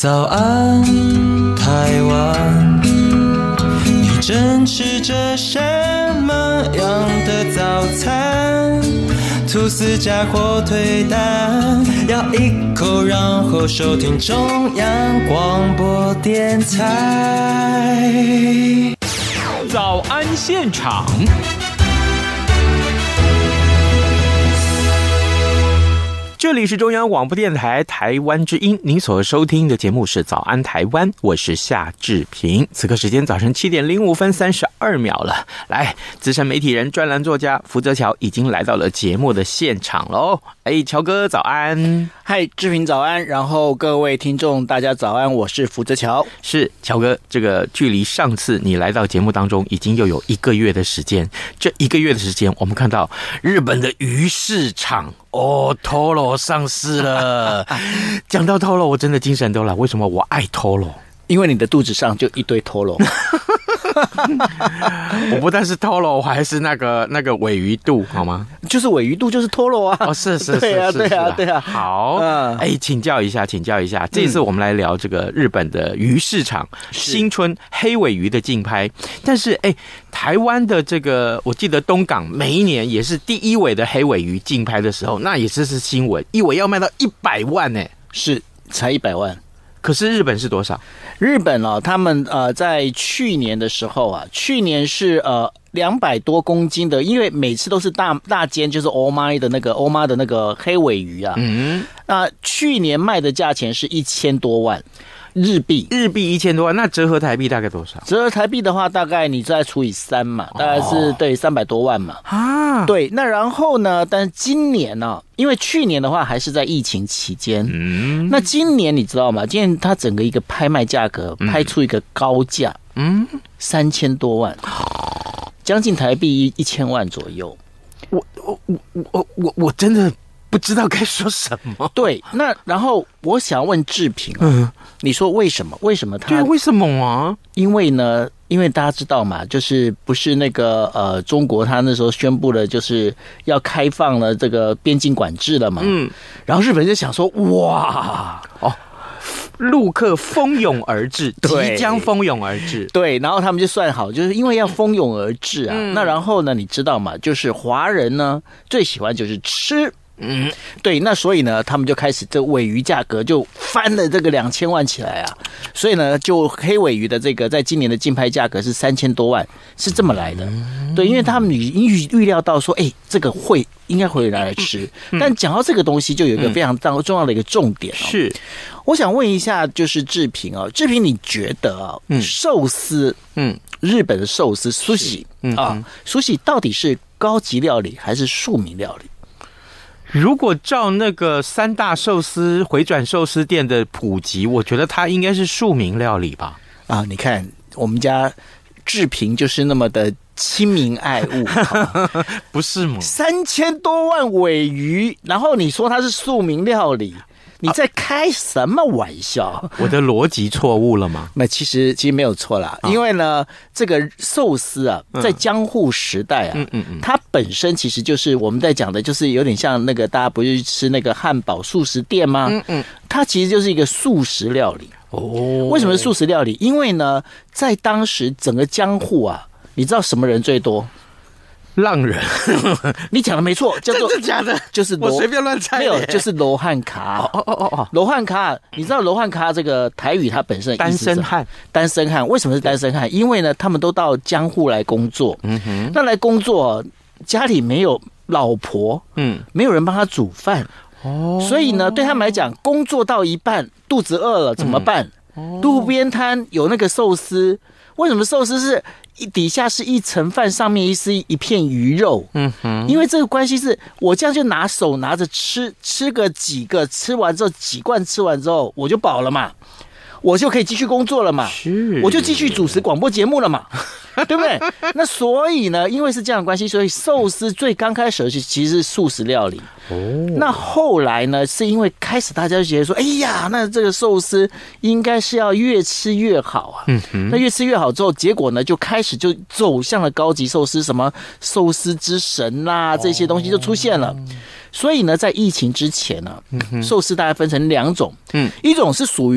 早安，台湾，你正吃着什么样的早餐？吐司加火腿蛋，咬一口，然后收听中央广播电台。 早安现场。这里是中央广播电台台湾之音，您所收听的节目是早安台湾，我是夏志平。此刻时间早晨7点05分32秒了。来，资深媒体人、专栏作家福泽乔已经来到了节目的现场喽。哎，乔哥早安。 嗨，志平早安。然后各位听众大家早安，我是福泽乔。 是乔哥，这个距离上次你来到节目当中已经又有1个月的时间。这1个月的时间，我们看到日本的鱼市场Toro 上市了。讲到 Toro 我真的精神都来。为什么我爱 Toro？ 因为你的肚子上就一堆 Toro。 我不但是 Toro， 我还是那个尾鱼肚，好吗？ 就是尾鱼肚就是 Toro 啊。 是对啊对啊对啊。 好，请教一下，这一次我们来聊这个日本的鱼市场新春黑尾鱼的竞拍。但是台湾的这个，我记得东港每一年也是第一尾的黑尾鱼竞拍的时候，那也是新闻，一尾要卖到100万呢。 是，才100万。 可是日本是多少？ 日本他们在去年的时候啊，去年是200多公斤的，因为每次都是大间，就是欧妈的那个黑尾鱼啊。那去年卖的价钱是1000多万日币 1000多万，那折合台币大概多少？ 折合台币的话，大概你再除以3嘛，大概是对300多万嘛。啊，对。那然后呢？但是今年呢，因为去年的话还是在疫情期间，那今年你知道吗？今年它整个一个拍卖价格拍出一个高价，3000多万，将近台币1000万左右。 我真的不知道该说什么。对， 那然后我想问志平你说为什么他？ 对，为什么啊？ 因为大家知道嘛，就是不是那个中国他那时候宣布了，就是要开放了这个边境管制了嘛。然后日本人就想说，哇陆客蜂拥而至，即将蜂拥而至。 对，然后他们就算好，就是因为要蜂拥而至啊。那然后呢，你知道吗？就是华人呢最喜欢就是吃。对，那所以呢，他们就开始这尾鱼价格就翻了这个2000万起来啊，所以呢，就黑尾鱼的这个在今年的竞拍价格是3000多万，是这么来的。对，因为他们已经预料到说，这个应该会拿来吃。但讲到这个东西，就有一个非常重要的一个重点是， 我想问一下，就是志平志平，你觉得寿司，日本的寿司sushi sushi到底是高级料理还是庶民料理？ 如果照那个3大寿司回转寿司店的普及，我觉得它应该是庶民料理吧。 你看我们家志平就是那么的亲民爱物。 不是吗 ？3000多万尾鱼，然后你说它是庶民料理，你在开什么玩笑？ 我的逻辑错误了吗？ 那其实没有错啦，因为呢，这个寿司啊，在江户时代啊，它本身其实就是我们在讲的，就是有点像那个大家不是吃那个汉堡素食店吗？它其实就是一个素食料理。为什么是素食料理？因为呢，在当时整个江户啊，你知道什么人最多？ 浪人。 你讲的没错，叫做真的假的？ 就是我随便乱猜， 没有，就是罗汉卡。罗汉卡，你知道罗汉卡这个台语它本身的意思是单身汉。为什么是单身汉？因为呢，他们都到江户来工作。那来工作，家里没有老婆，没有人帮他煮饭。所以呢，对他们来讲，工作到一半肚子饿了怎么办？路边摊有那个寿司，为什么寿司是底下是一层饭，上面是一片鱼肉？因为这个关系是我这样就手拿着吃个几个，吃完之后几罐吃完之后我就饱了嘛，我就可以继续工作了嘛，我就继续主持广播节目了嘛。对不对？那所以呢，因为是这样的关系，所以寿司最刚开始的其实是素食料理。那后来呢，是因为开始大家就觉得说，哎呀，那这个寿司应该是要越吃越好啊。那越吃越好之后，结果呢就开始就走向了高级寿司，什么寿司之神啦，这些东西就出现了。所以呢，在疫情之前呢，寿司大概分成2种，一种是属于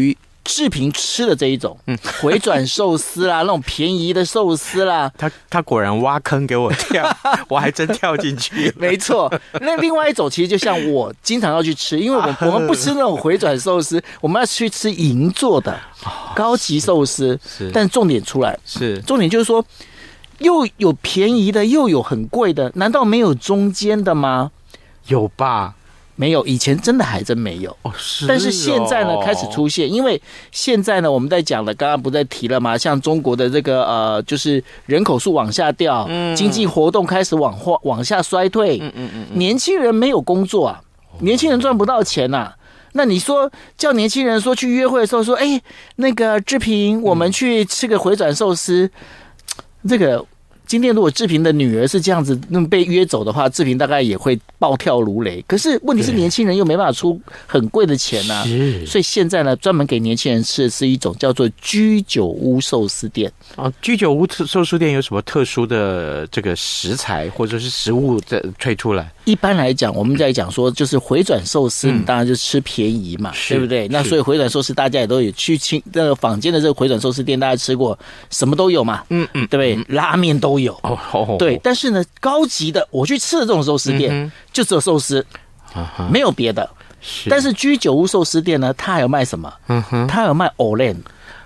志平吃的这一种回转寿司啦，那种便宜的寿司啦， 他果然挖坑给我跳，我还真跳进去。 没错，那另外一种其实就像我经常要去吃，因为我们不吃那种回转寿司，我们要去吃银座的高级寿司。但重点出来重点就是说，又有便宜的，又有很贵的，难道没有中间的吗？ 有吧？ 没有，以前真的还真没有。但是现在呢开始出现，因为现在呢我们在讲了，刚刚不在提了吗？像中国的这个就是人口数往下掉，经济活动开始往下衰退，年轻人没有工作啊，年轻人赚不到钱啊。那你说叫年轻人说去约会的时候说，那个志平，我们去吃个回转寿司，这个。今天如果志平的女儿是这样子被约走的话，志平大概也会暴跳如雷。可是问题是年轻人又没办法出很贵的钱啊，所以现在呢，专门给年轻人吃的是一种叫做居酒屋寿司店啊。居酒屋寿司店有什么特殊的这个食材或者是食物的推出来？ 一般来讲，我们在讲说就是回转寿司，你当然就吃便宜嘛，对不对？那所以回转寿司大家也都有去那个坊间的这个回转寿司店，大家吃过，什么都有嘛，对不对？拉面都有，对。但是呢，高级的我去吃的这种寿司店，就只有寿司，没有别的。但是居酒屋寿司店呢，它还有卖什么？它有卖藕链。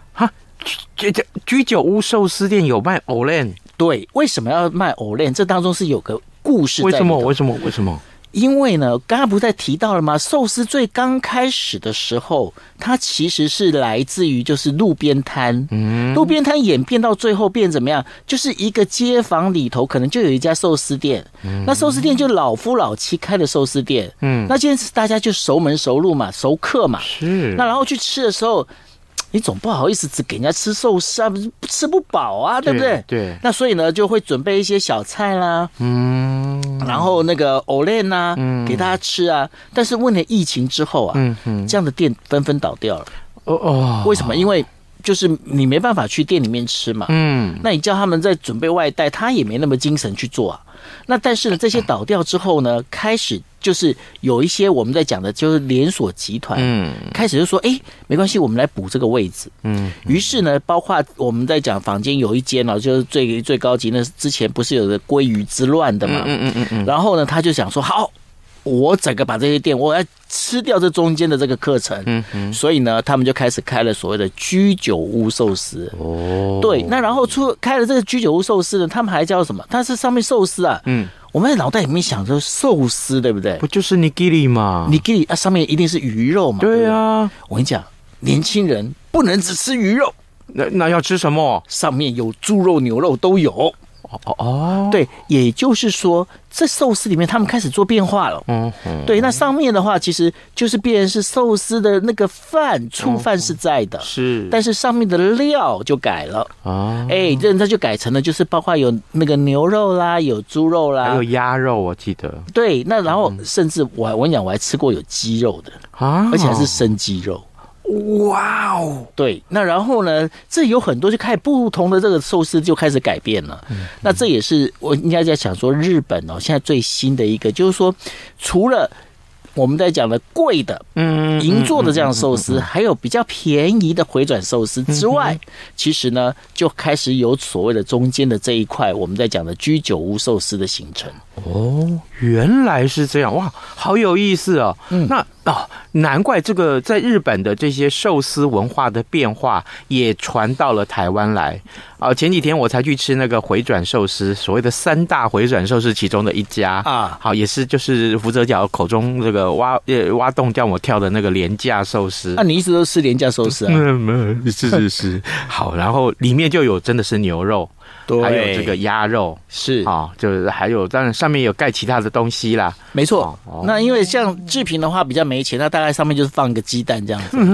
居酒屋寿司店有卖藕链？ 对，为什么要卖藕链？这当中是有个故事在里头。 为什么？ 因为呢，刚刚不是在提到了吗？寿司最刚开始的时候，它其实是来自于就是路边摊，路边摊演变到最后变怎么样？就是一个街坊里头可能就有一家寿司店，那寿司店就老夫老妻开的寿司店，那今天大家就熟门熟路嘛，熟客嘛，那然后去吃的时候。你总不好意思只给人家吃寿司啊，吃不饱啊，对不对？ 对。 那所以呢，就会准备一些小菜啦，然后那个藕链呐，给大家吃啊。但是问了疫情之后啊，这样的店纷纷倒掉了。为什么？因为就是你没办法去店里面吃嘛，那你叫他们在准备外带，他也没那么精神去做啊。那但是呢，这些倒掉之后呢，开始就是有一些我们在讲的，就是连锁集团，开始就说，没关系，我们来补这个位置，于是呢，包括我们在讲坊间有一间呢，就是最高级，那之前不是有个鲑鱼之乱的嘛，然后呢，他就想说，好。我整个把这些店，我要吃掉这中间的这个课程，所以呢，他们就开始开了所谓的居酒屋寿司。对，那然后开了这个居酒屋寿司呢，他们还叫什么？它是上面寿司啊，我们在脑袋里面想着寿司，对不对？ 不就是nigiri吗 ？nigiri啊，上面一定是鱼肉嘛。 对啊， 我跟你讲，年轻人不能只吃鱼肉， 那要吃什么？ 上面有猪肉、牛肉都有。对，也就是说，这寿司里面他们开始做变化了。对，那上面的话其实就是变成是寿司的那个饭，醋饭是在的，但是上面的料就改了。这就改成了就是包括有那个牛肉啦，有猪肉啦， 还有鸭肉，我记得。 对，那然后甚至我跟你讲，我还吃过有鸡肉的而且还是生鸡肉。 哇哦， 对，那然后呢？这有很多就开始不同的这个寿司就开始改变了。那这也是我应该在想说，日本现在最新的一个，就是说，除了我们在讲的贵的银座的这样寿司，还有比较便宜的回转寿司之外，其实呢，就开始有所谓的中间的这一块，我们在讲的居酒屋寿司的形成。 原来是这样，哇，好有意思哦。难怪这个在日本的这些寿司文化的变化也传到了台湾来。前几天我才去吃那个回转寿司，所谓的3大回转寿司其中的一家啊，好，也是就是福泽角口中这个挖洞叫我跳的那个廉价寿司。 你一直都吃廉价寿司啊？ 是。好，然后里面就有真的是牛肉。还有这个鸭肉是就是还有，当然上面有盖其他的东西啦。 没错，那因为像志平的话比较没钱，那大概上面就是放一个鸡蛋这样子。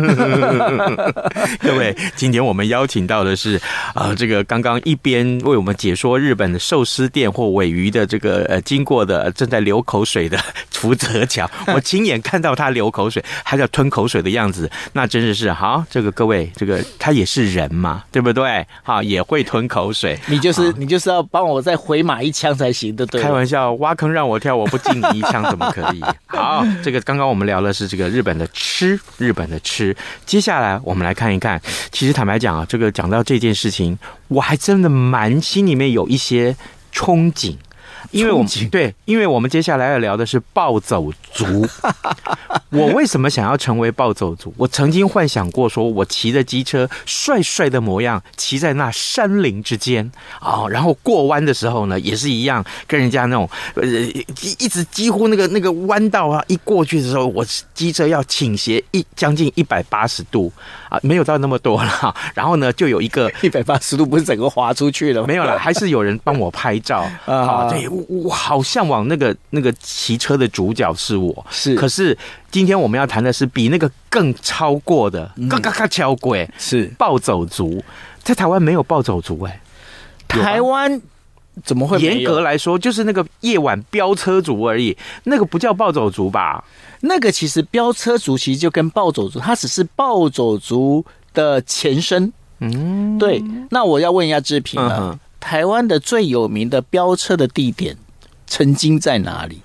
各位，今天我们邀请到的是这个刚刚一边为我们解说日本的寿司店或鲔鱼的这个经过的正在流口水的福泽角，我亲眼看到他流口水，还在吞口水的样子，那真的是好。这个各位，这个他也是人嘛，对不对？也会吞口口水。 你就是要帮我再回马一枪才行的，对。 开玩笑，挖坑让我跳，我不进你一枪怎么可以？好，这个刚刚我们聊的是这个日本的吃，接下来我们来看一看。其实坦白讲啊，这个讲到这件事情，我还真的心里面有一些憧憬。因为我们接下来要聊的是暴走族。我为什么想要成为暴走族？我曾经幻想过，说我骑着机车帅帅的模样，骑在那山林之间然后过弯的时候呢，也是一样，跟人家那种一直几乎那个弯道啊，一过去的时候，我机车要倾斜将近180度没有到那么多了。然后呢，就有一个 180度，不是整个滑出去了吗？ 没有了，还是有人帮我拍照对。我好向往那个骑车的主角是我，可是今天我们要谈的是比那个更超过的，嘎超过是暴走族。 在台湾没有暴走族台湾怎么会没有？ 严格来说，就是那个夜晚飙车族而已，那个不叫暴走族吧？ 那个其实飙车族其实就跟暴走族，它只是暴走族的前身。对。那我要问一下志平了。台湾的最有名的飙车的地点曾经在哪里？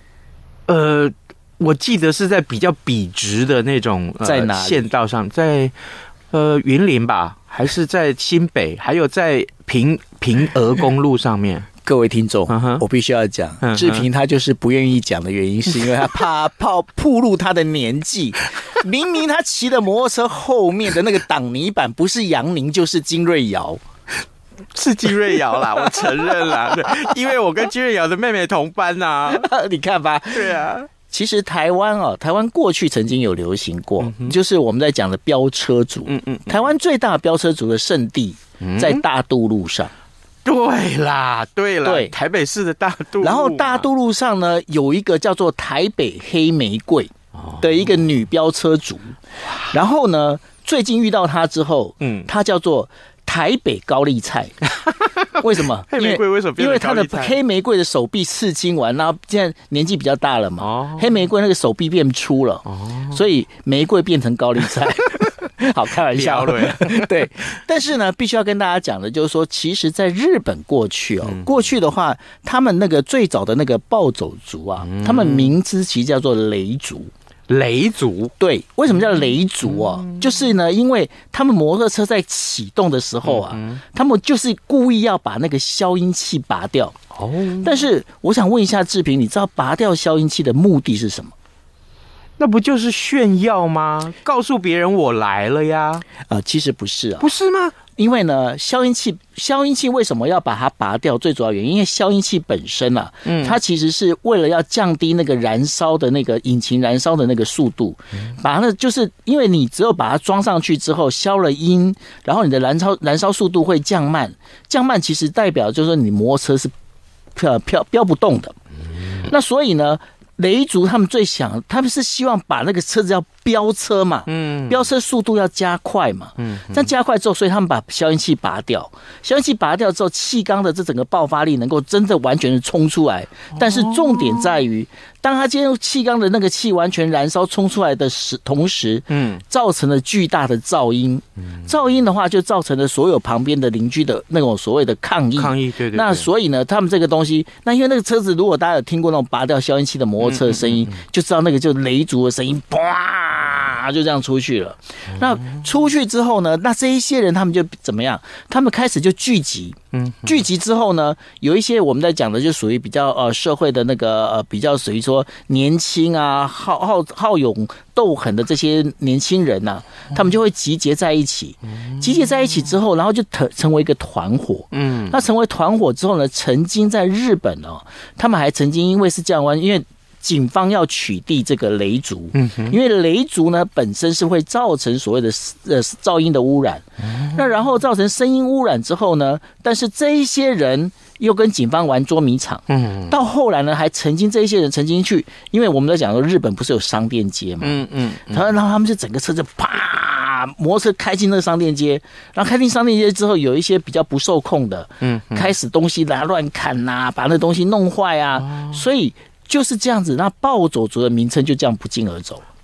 我记得是在比较笔直的那种在哪里县道上，在云林吧，还是在新北，还有在平峨公路上面。 各位听众，我必须要讲，志平他就是不愿意讲的原因，是因为他怕暴露他的年纪。明明他骑的摩托车后面的那个挡泥板不是杨宁就是金瑞瑶。 是金瑞瑶啦，我承认啦，对，因为我跟金瑞瑶的妹妹同班呐。 你看吧， 对啊。 其实台湾过去曾经有流行过，就是我们在讲的飙车族。台湾最大的飙车族的圣地在大渡路上。 对啦，对，台北市的大渡路。 然后大渡路上呢，有一个叫做台北黑玫瑰的一个女飙车族。然后呢，最近遇到她之后，她叫做台北高丽菜。为什么？ 黑玫瑰为什么变成高丽菜？ 因为他的黑玫瑰的手臂刺青完，然后现在年纪比较大了嘛，黑玫瑰那个手臂变粗了，所以玫瑰变成高丽菜。好，开玩笑。对，但是呢，必须要跟大家讲的就是说，其实在日本过去过去的话，他们那个最早的那个暴走族他们名字其实叫做雷族。 雷族， 对，为什么叫雷族就是呢，因为他们摩托车在启动的时候他们就是故意要把那个消音器拔掉。但是我想问一下志平，你知道拔掉消音器的目的是什么？ 那不就是炫耀吗？告诉别人我来了呀？ 其实不是不是吗？ 因为呢，消音器为什么要把它拔掉？最主要原因，因为消音器本身它其实是为了要降低那个燃烧的那个引擎燃烧的那个速度，把它就是因为你只有把它装上去之后消了音，然后你的燃烧速度会降慢，其实代表就是说你摩托车是飘不动的。那所以呢，雷族他们他们是希望把那个车子要飙车嘛，飙车速度要加快嘛，这样加快之后，所以他们把消音器拔掉，消音器拔掉之后，气缸的这整个爆发力能够真的完全的冲出来，但是重点在于，当他今天气缸的那个气完全燃烧冲出来的同时，造成了巨大的噪音，噪音的话就造成了所有旁边的邻居的那种所谓的抗议， 对。 那所以呢，他们这个东西，那因为那个车子，如果大家有听过那种拔掉消音器的摩托车的声音，就知道那个就是雷族的声音，啪就这样出去了。那出去之后呢，那这一些人他们就怎么样？他们开始就聚集，聚集之后呢，有一些我们在讲的就属于比较社会的那个比较属于说年轻好勇斗狠的这些年轻人他们就会集结在一起，集结在一起之后，然后就成为一个团伙。那成为团伙之后呢，曾经在日本他们还曾经因为是这样因为警方要取缔这个雷族，因为雷族呢本身是会造成所谓的噪音的污染，那然后造成声音污染之后呢，但是这一些人又跟警方玩捉迷藏，到后来呢，还曾经这一些人曾经去，因为我们在讲说日本不是有商店街嘛，然后他们就整个车就啪，摩托车开进那个商店街，然后开进商店街之后，有一些比较不受控的，开始东西乱砍把那东西弄坏所以就是这样子，那暴走族的名称就这样不胫而走。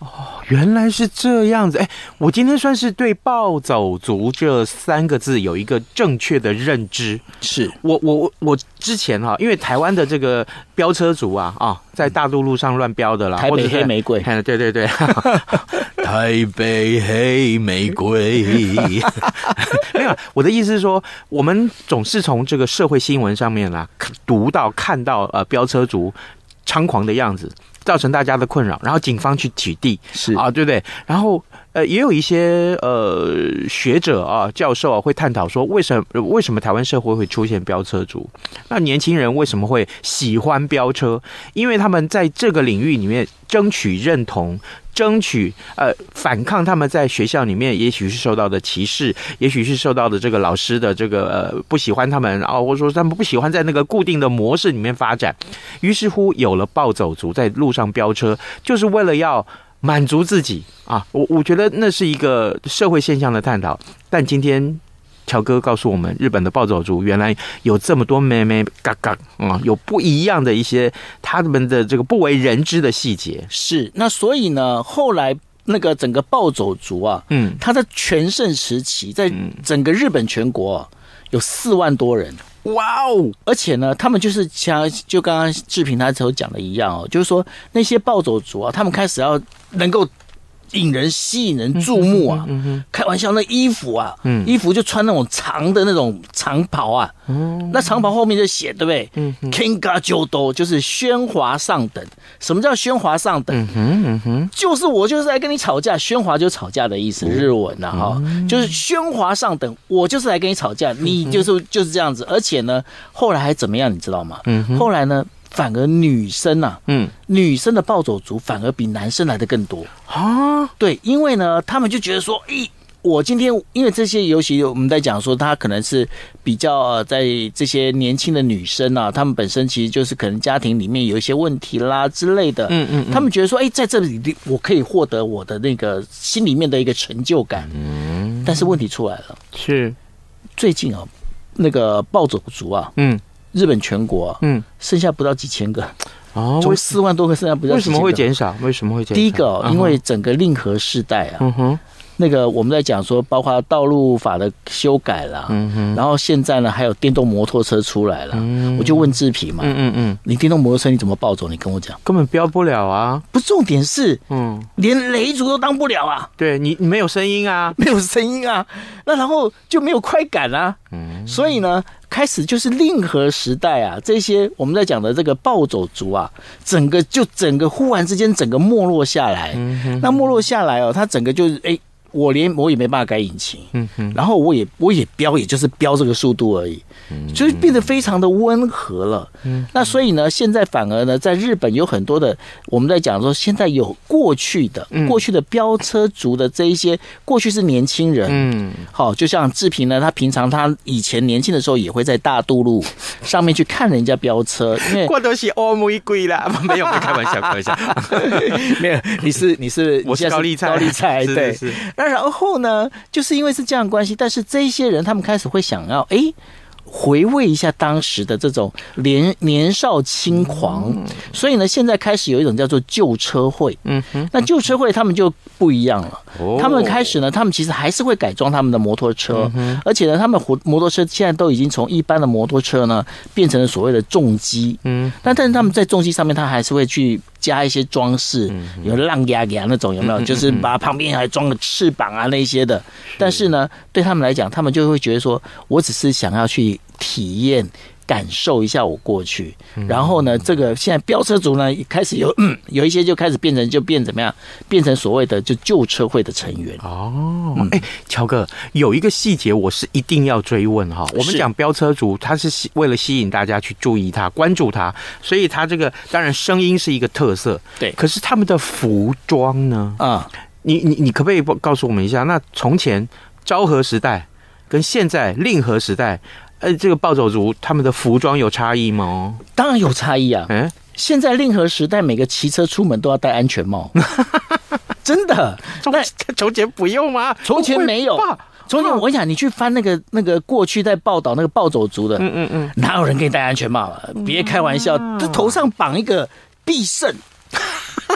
原来是这样子。我今天算是对暴走族这3个字有一个正确的认知。 是我之前因为台湾的这个飙车族在大陆路上乱飙的啦， 台北黑玫瑰， 对，台北黑玫瑰。没有，我的意思是说，我们总是从这个社会新闻上面看到飙车族猖狂的样子，造成大家的困扰，然后警方去取缔， 是对不对？然后也有一些学者教授会探讨说，为什么台湾社会会出现飙车族？那年轻人为什么会喜欢飙车？因为他们在这个领域里面争取认同。争取反抗他们在学校里面也许是受到的歧视，也许是受到的这个老师的这个不喜欢他们或者说他们不喜欢在那个固定的模式里面发展，于是乎有了暴走族在路上飙车，就是为了要满足自己我觉得那是一个社会现象的探讨。但今天乔哥告诉我们，日本的暴走族原来有这么多妹妹嘎嘎有不一样的一些他们的这个不为人知的细节。 是，那所以呢，后来那个整个暴走族他的全盛时期，在整个日本全国有4万多人。 哇哦！ 而且呢，他们就是就刚刚志平他所讲的一样就是说那些暴走族他们开始要能够吸引人注目开玩笑，那衣服衣服就穿那种长的那种长袍那长袍后面就写，对不对？Kinga Jodo 就是喧哗上等。什么叫喧哗上等？就是我就是来跟你吵架，喧哗就是吵架的意思，日文就是喧哗上等，我就是来跟你吵架，你就是这样子。而且呢，后来还怎么样，你知道吗？后来呢？反而女生女生的暴走族反而比男生来的更多对，因为呢，他们就觉得说，我今天因为这些，尤其我们在讲说，他可能是比较在这些年轻的女生他们本身其实就是可能家庭里面有一些问题啦之类的，他们觉得说，在这里我可以获得我的那个心里面的一个成就感，但是问题出来了， 是最近那个暴走族日本全国剩下不到几千个从4万多个剩下不到几千个。 为什么会减少？ 第一个因为整个令和世代那个我们在讲说，包括道路法的修改啦，然后现在呢还有电动摩托车出来了，我就问志平嘛，你电动摩托车你怎么暴走？你跟我讲， 根本飙不了啊！ 不，重点是，连雷族都当不了啊！ 对你没有声音啊， 没有声音啊，那然后就没有快感啊，所以呢，开始就是令和时代这些我们在讲的这个暴走族整个忽然之间整个没落下来，那没落下来它整个就是我也没办法改引擎，然后我也飙，也就是飙这个速度而已，就是变得非常的温和了。那所以呢，现在反而呢，在日本有很多的，我们在讲说，现在有过去的飙车族的这一些，过去是年轻人，好，就像志平呢，他平常他以前年轻的时候也会在大渡路上面去看人家飙车，因为我都是欧玫瑰啦，没有，开玩笑， 没有，你是我是高丽菜， 对。那然后呢，就是因为是这样的关系，但是这一些人他们开始会想要回味一下当时的这种年少轻狂，所以呢，现在开始有一种叫做旧车会。那旧车会他们就不一样了，他们开始呢，他们其实还是会改装他们的摩托车，而且呢，他们摩托车现在都已经从一般的摩托车呢变成了所谓的重机。但是他们在重机上面，他还是会去加一些装饰，有浪牙牙那种，有没有？就是把旁边还装个翅膀那些的。但是呢，对他们来讲，他们就会觉得说，我只是想要去体验、感受一下我过去。然后呢，这个现在飙车族呢，开始有一些就开始变怎么样？变成所谓的就旧车会的成员。 乔哥，有一个细节我是一定要追问哈。我们讲飙车族，他是为了吸引大家去注意他、关注他，所以他这个当然声音是一个特色， 对。 可是他们的服装呢？你可不可以告诉我们一下？那从前昭和时代跟现在令和时代，这个暴走族他们的服装有差异吗？ 当然有差异啊！现在令和时代，每个骑车出门都要戴安全帽，真的。 从前不用吗？ 从前没有。从前我跟你讲，你去翻那个过去在报道那个暴走族的，哪有人给你戴安全帽啊？别开玩笑，这头上绑一个必胜。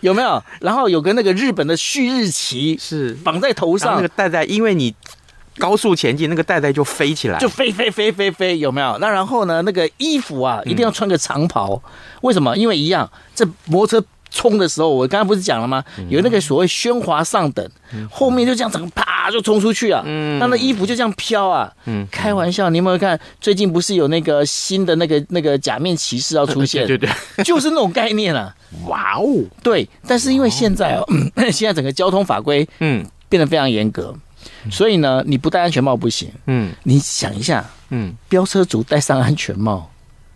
有没有？然后有个那个日本的旭日旗是绑在头上， 那个袋袋，因为你高速前进，那个袋袋就飞起来， 就飞，有没有？那然后呢，那个衣服啊，一定要穿个长袍，为什么？因为一样，这摩托车冲的时候，我刚才不是讲了吗？有那个所谓喧哗上等，后面就这样整个啪就冲出去啊，那衣服就这样飘啊。开玩笑，你有没有看最近不是有那个新的那个假面骑士要出现？ 对， 就是那种概念啊。 哇哦， 对，但是因为现在现在整个交通法规变得非常严格，所以呢，你不戴安全帽不行。你想一下，飙车族戴上安全帽。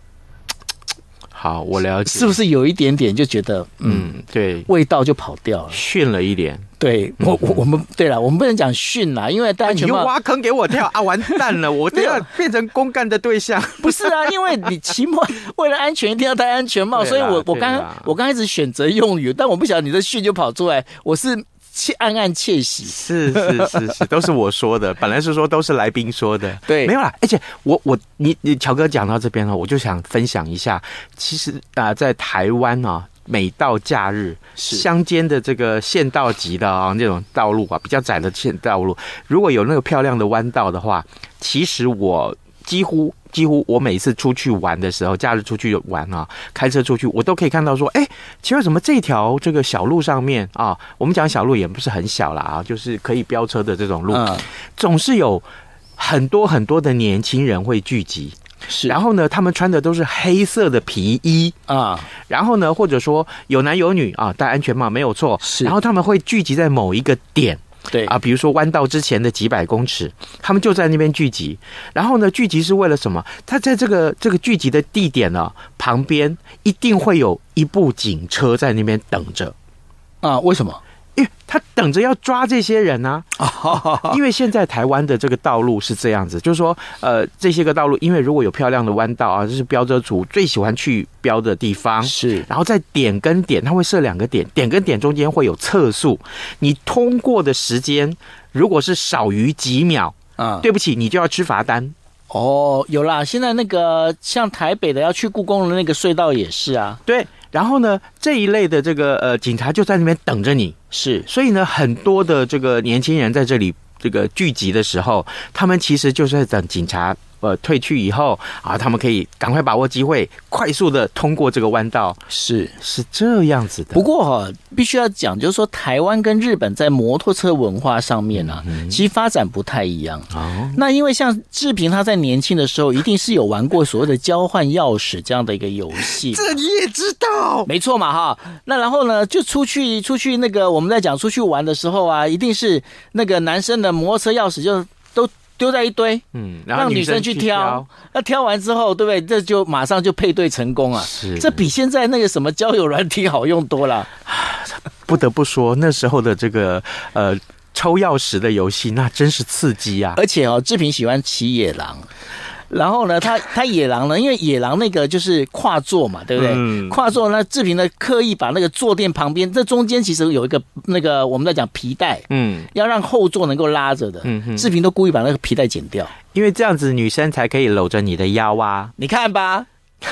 好，我了解， 是不是有一点点就觉得， 对， 味道就跑掉了， 逊了一点。 对，我们对了，我们不能讲逊啦，因为戴安全帽， 你又挖坑给我跳啊！完蛋了，我都要变成公干的对象。 不是啊，因为你期末为了安全一定要戴安全帽，所以我刚开始选择用语，但我不晓得你的逊就跑出来，我是暗暗窃喜。 是，都是我说的，本来是说都是来宾说的， 对， 没有啦。而且你乔哥讲到这边呢，我就想分享一下，其实在台湾啊。每到假日，乡间的这个县道级的那种道路啊，比较窄的县道路，如果有那个漂亮的弯道的话，其实我几乎我每次出去玩的时候，假日出去玩啊，开车出去，我都可以看到说，奇怪，怎么这条这个小路上面啊，我们讲小路也不是很小啦啊，就是可以飙车的这种路，总是有很多很多的年轻人会聚集。是，然后呢，他们穿的都是黑色的皮衣啊，然后呢，或者说有男有女啊，戴安全帽没有错，是，然后他们会聚集在某一个点，对啊，比如说弯道之前的几百公尺，他们就在那边聚集，然后呢，聚集是为了什么？他在这个聚集的地点呢旁边一定会有一部警车在那边等着啊，为什么？ 因为他等着要抓这些人啊，因为现在台湾的这个道路是这样子，就是说，这些个道路，因为如果有漂亮的弯道啊，这是飙车族最喜欢去飙的地方，是。然后在点跟点，它会设2个点，点跟点中间会有测速，你通过的时间如果是少于几秒啊，对不起，你就要吃罚单。 哦，有啦，现在那个像台北的要去故宫的那个隧道也是啊， 对。然后呢，这一类的这个警察就在那边等着你，是，所以呢，很多的这个年轻人在这里这个聚集的时候，他们其实就是在等警察退去以后啊，他们可以赶快把握机会，快速的通过这个弯道，是这样子的。 不过必须要讲，就是说台湾跟日本在摩托车文化上面啊，其实发展不太一样。那因为像志平他在年轻的时候，一定是有玩过所谓的交换钥匙这样的一个游戏， 这你也知道， 没错嘛哈。那然后呢，就出去那个我们在讲出去玩的时候啊，一定是那个男生的摩托车钥匙就都丢在一堆， 然后让女生去挑，那挑完之后，对不对？这就马上就配对成功啊！这比现在那个什么交友软体好用多了。 不得不说，那时候的这个抽钥匙的游戏，那真是刺激啊！ 而且志平喜欢骑野狼。然后呢，他野狼呢，因为野狼那个就是跨坐嘛，对不对？跨坐呢，志平呢刻意把那个坐垫旁边，这中间其实有一个那个我们在讲皮带，要让后座能够拉着的，志平都故意把那个皮带剪掉， 因为这样子女生才可以搂着你的腰啊！ 你看吧。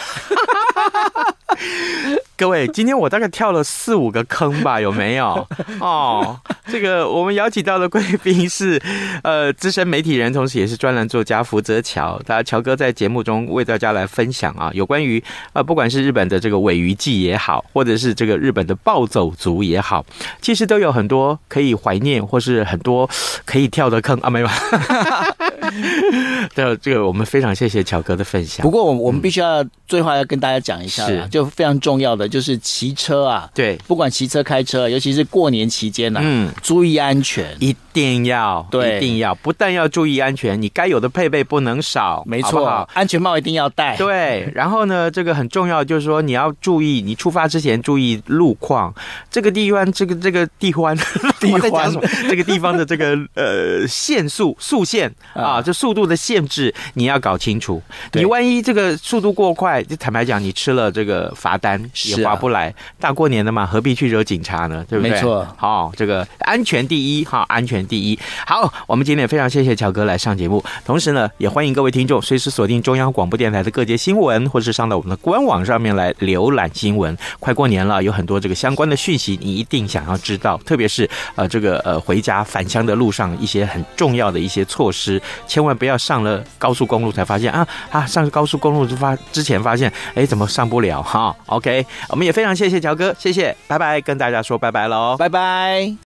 各位，今天我大概跳了4-5个坑吧，有没有？这个我们邀请到的贵宾是资深媒体人，同时也是专栏作家福泽乔。乔哥在节目中为大家来分享啊，有关于不管是日本的这个尾鱼季也好，或者是这个日本的暴走族也好，其实都有很多可以怀念，或是很多可以跳的坑啊，没有。这个我们非常谢谢乔哥的分享。 不过我们必须要最后要跟大家讲一下啦，就非常重要的就是骑车啊，对，不管骑车开车，尤其是过年期间啊，注意安全， 一定要，对，一定要，不但要注意安全，你该有的配备不能少， 没错，好不好？安全帽一定要戴， 对。然后呢，这个很重要，就是说你要注意，你出发之前注意路况，这个地湾，这个地湾， 我在讲什么？这个地方的这个限速线啊，这速度的限制你要搞清楚。你万一这个速度过快，就坦白讲，你吃了这个罚单也划不来。大过年的嘛，何必去惹警察呢？对不对？ 没错。 好，这个安全第一哈，安全第一。好，我们今天也非常谢谢乔哥来上节目，同时呢，也欢迎各位听众随时锁定中央广播电台的各节新闻，或是上到我们的官网上面来浏览新闻。快过年了，有很多这个相关的讯息，你一定想要知道，特别是这个回家返乡的路上一些很重要的一些措施，千万不要上了高速公路才发现上了高速公路之前发现，怎么上不了哈 ？OK， 我们也非常谢谢乔哥，谢谢，拜拜，跟大家说拜拜喽， 拜拜。